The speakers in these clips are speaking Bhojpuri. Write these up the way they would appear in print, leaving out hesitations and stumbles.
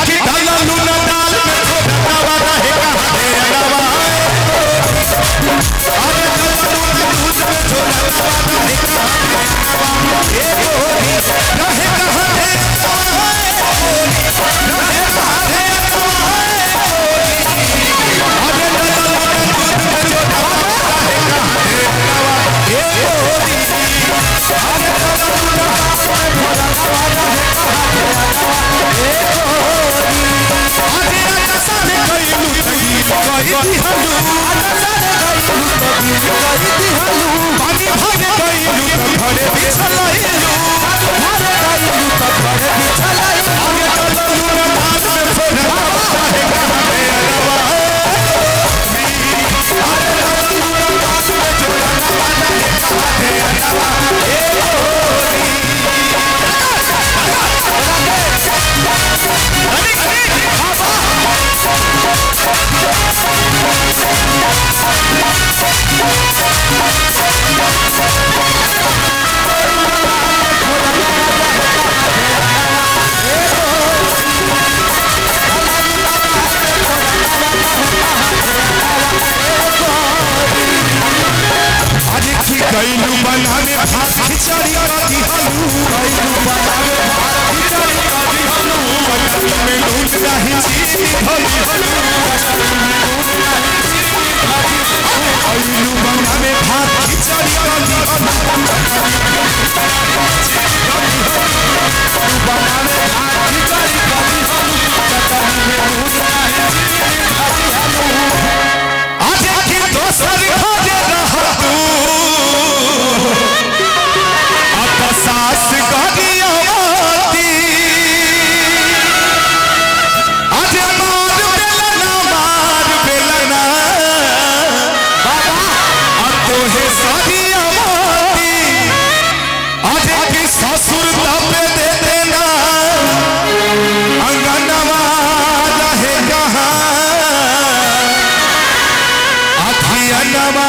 की डाला लूना डाल में छोटा वाला है कहां तेरा नवा अरे डाला लूना दूध में छोटा वाला है कहां ये गोरी रहे कहां है रहे कहां है अरे डाला लूना दूध में छोटा वाला है कहां तेरा नवा ये गोरी अरे डाला लूना गईलू बनाने भात खिचड़ी का दिहालू गईलू बनाने भात खिचड़ी का दिहालू बचपन में लूट नहीं चीनी धली हलू गईलू बनाने भात खिचड़ी का दिहालू बनाने भात खिचड़ी का दिहालू बचपन में लूट नहीं चीनी धली हलू आज की दोसर खोजे रहा तू सास गरियावती आज मार बेलना बाबा अब तो है सरियावती आज की ससुर तबे दे देना अंगनवा रहे कहाँ अखियनवा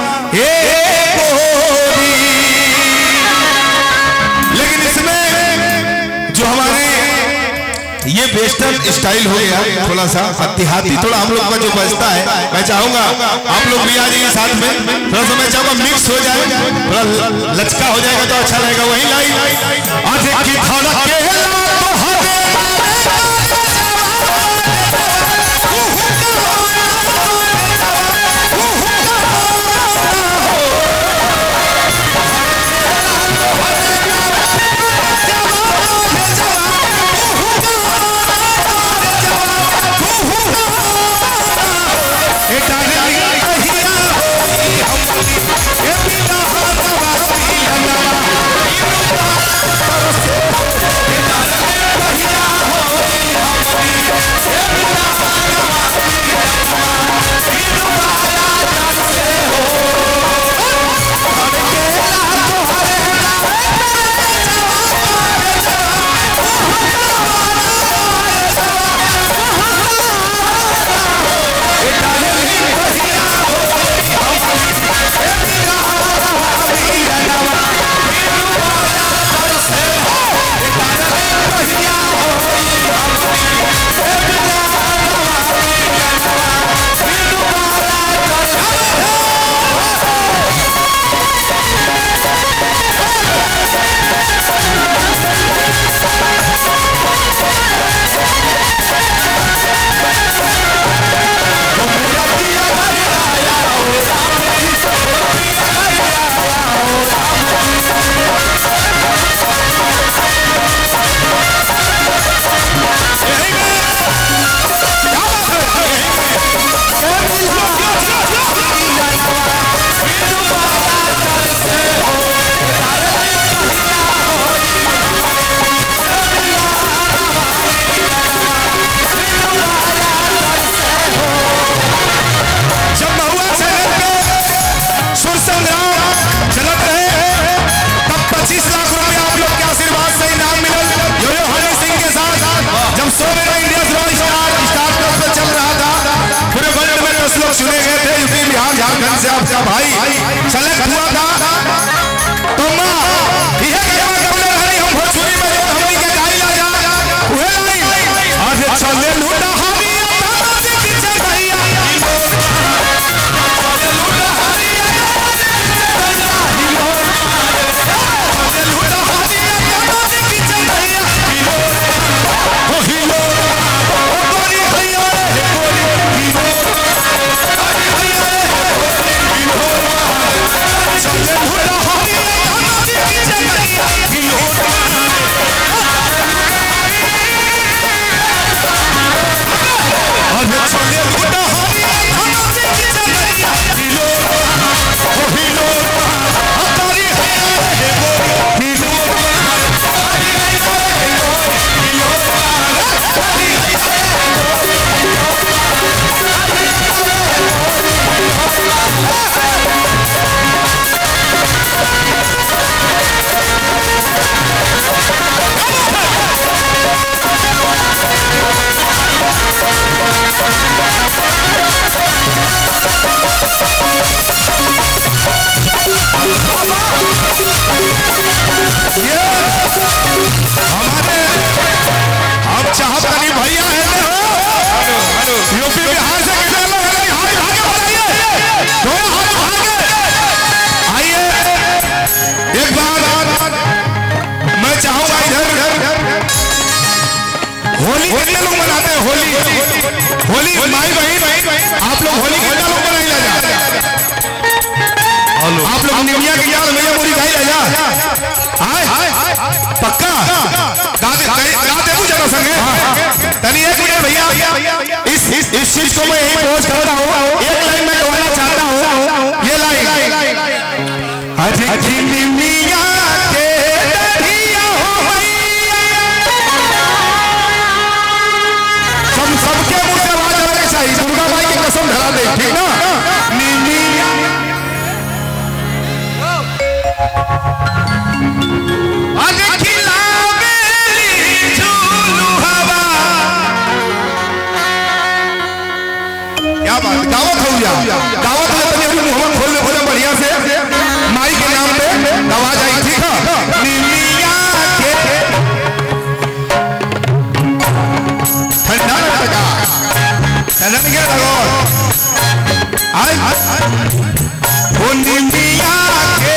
ये वेस्टर्न स्टाइल हो गया थोड़ा सा देहाती थोड़ा हम लोग का जो बजता है मैं चाहूंगा आप लोग भी आ जाइए साथ में थोड़ा सा मैं चाहूंगा मिक्स हो जाए थोड़ा लचका हो जाएगा तो अच्छा रहेगा वही लाइन आज की धड़क के से आपका भाई सेलेक्ट हुआ था तो मां यह कहवा कबले हरी हम भोजपुरी में हमनी के गाई ला जा उहे लाई आज कितने लोग मनाते हैं होली? होली माई बहन आप लोग होली कितना लोग मनाई जा? आप लोग निमिया के यार भैया मोरी खाई जा हाय पक्का गाते पूछ जाना संगे तनी एक मिनट भैया इस चीज को मैं यही पोस्ट करता हूँ। एक लाइन मैं गवाना चाहता हूँ, ये लाइन अजी निमिया के दरिया हो सबके मुंह से आवाज आने चाहिए। दुर्गा माई की कसम धरा दे, ठीक ना? निमिया आगे खिलावेली झूलू हवा। क्या बात, दावत हो गया, दावत हो गया। मुहम्मद खोल खोले बढ़िया से माई के नाम पे आवाज आई, ठीक है? निमिया के ठंडा लगा ठंडा नहीं गया लगो आई वो निमिया के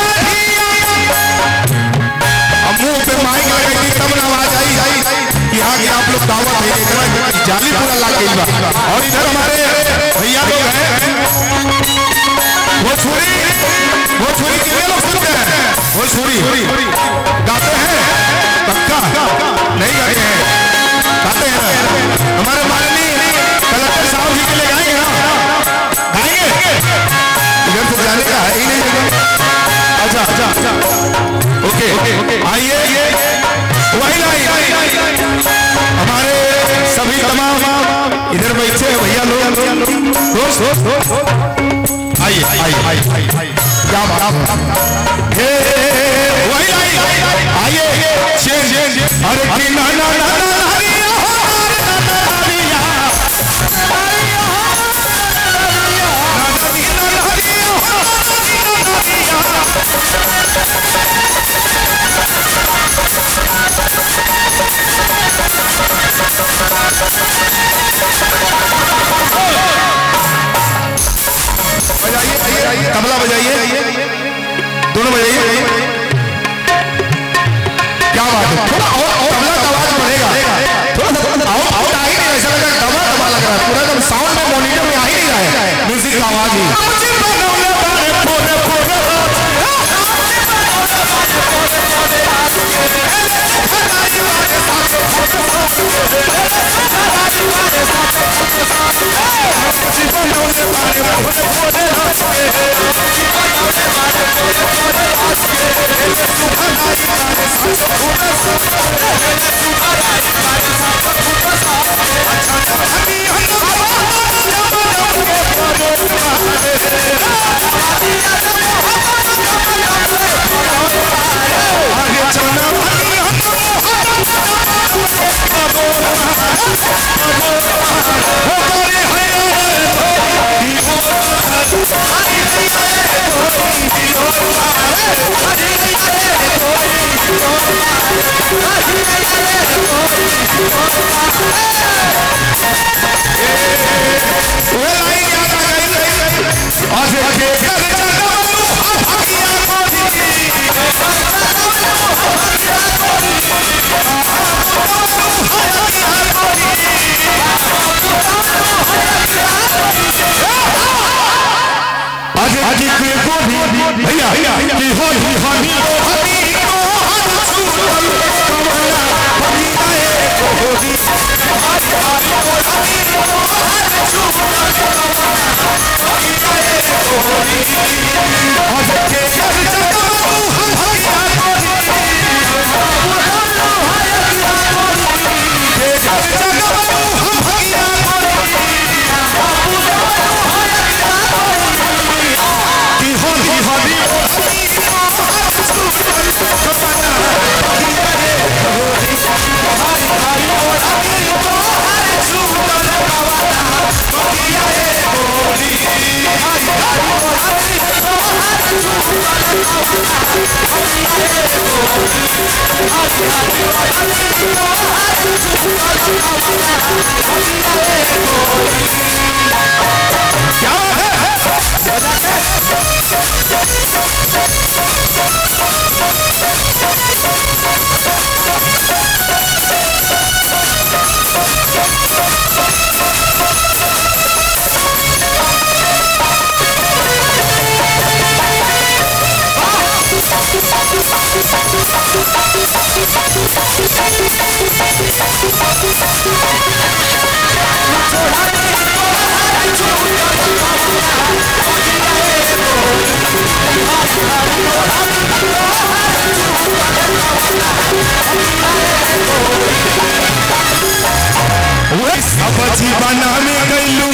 मुंह पे माइक लगाई तब आवाज आई कि हाँ कि आप लोग दावत है। जाली पूरा लाग गई बा। और इधर हमारे भैया लोग हैं वो छुरी कितने लोग सुनते हैं? वो छुरी गाते हैं पक्का नहीं गाते हैं, गाते हैं। हमारे माननीय कलेक्टर साहब जी के लिए गाएंगे ना? गाएंगे इधर से जाने का है ही नहीं जगह। अच्छा ओके आइए वही लाइन हमारे सभी तमाम इधर बैठे भैया लोग आइए क्या बात वही लाइन आइए अरे ना ना ना तबला बजाइए, दोनों बजाइए। क्या बात है, थोड़ा और तबला का आवाज बढ़ेगा थोड़ा सा। आउट आ ही नहीं, ऐसा लग रहा है दबा दबा लग रहा है पूरा एकदम साउंड में मॉनिटर में आ ही नहीं रहा है म्यूजिक का आवाज ही। भैया क्या अब जीवाना में गईलू